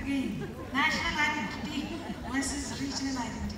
Again, national identity versus regional identity.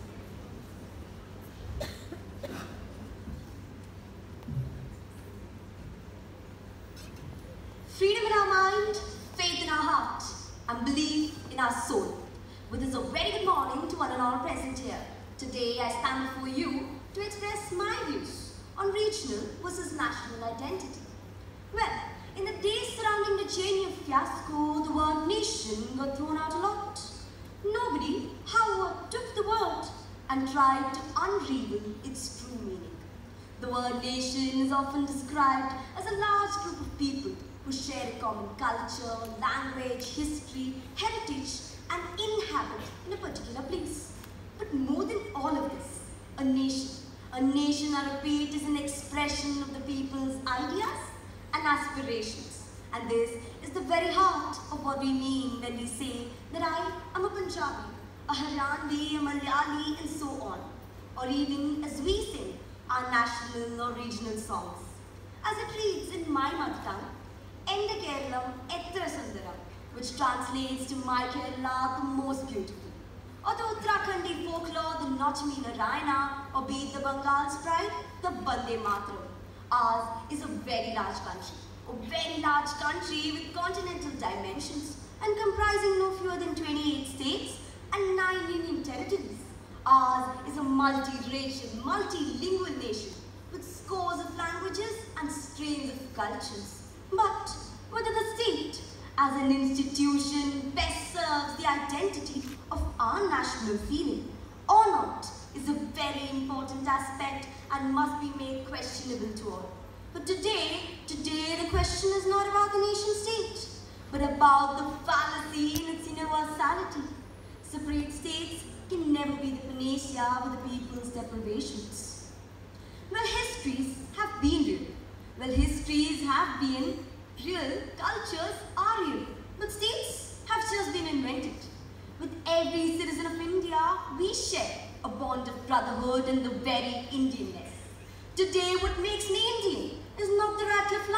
Freedom in our mind, faith in our heart, and belief in our soul. With this, a very good morning to one and all present here. Today, I stand before you to express my views on regional versus national identity. Well, in the days surrounding the JNU fiasco, the word nation got thrown out a lot. Nobody, however, took the word and tried to unravel its true meaning. The word nation is often described as a large group of people who share a common culture, language, history, heritage, and inhabit in a particular place. But more than all of this, a nation, I repeat, is an expression of the people's ideas and aspirations. And this is the very heart of what we mean when we say that I am a Punjabi, a Haryanvi, a Malayali, and so on. Or even as we sing our national or regional songs. As it reads in my mother tongue, Ende Kerala Etra Sundaram, which translates to my Kerala, the most beautiful. Or the Uttarakhandi folklore, the Nochmi Narayana, or be it the Bengal's pride, the Bande Mataram. Ours is a very large country with continental dimensions and comprising no fewer than 28 states and 9 union territories. Ours is a multi-racial, multilingual nation with scores of languages and strains of cultures. But whether the state as an institution best serves the identity of our national feeling or not is a very important aspect and must be made questionable to all. But today the question is not about the nation state, but about the fallacy in its universality. Separate states can never be the panacea for the people's deprivations. Well, histories have been real. Well, histories have been real, cultures are real, but states have just been invented. With every citizen of India, we share a bond of brotherhood and the very Indianness. Today, what makes me Indian is not the Ratcliffe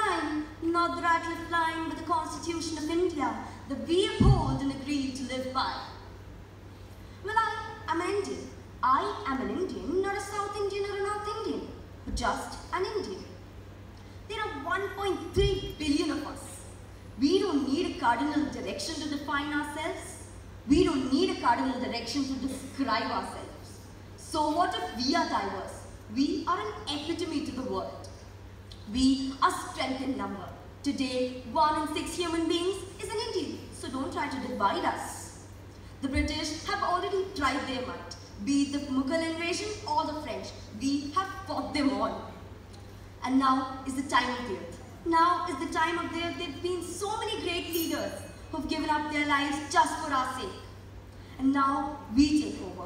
line, but the Constitution of India that we uphold and agree to live by. Well, I am Indian. I am an Indian, not a South Indian or a North Indian, but just an Indian. There are 1.3 billion of us. We don't need a cardinal direction to define ourselves. We don't need a cardinal direction to describe ourselves. So what if we are diverse? We are an epitome to the world. We are strength in number. Today, 1 in 6 human beings is an Indian, so don't try to divide us. The British have already tried their might, be it the Mughal invasion or the French. We have fought them all. And now is the time of the earth. Now is the time of the earth. There have been so many great leaders who have given up their lives just for our sake. And now we take over.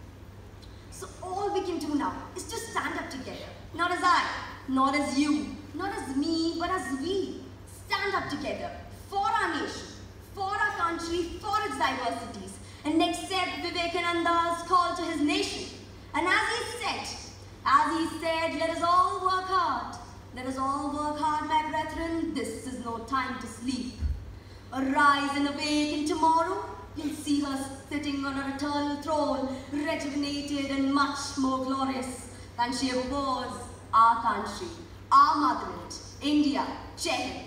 So all we can do now is to stand up together. Not as I, not as you, not as me, but as we. Stand up together for our nation, for our country, for its diversities, and accept Vivekananda's call to his nation. And as he said, let us all work hard. Let us all work hard, my brethren. This is no time to sleep. Arise and awake, and tomorrow you'll see her sitting on her eternal throne, rejuvenated and much more glorious than she ever was. Our country, our motherland, India, Jai Hind.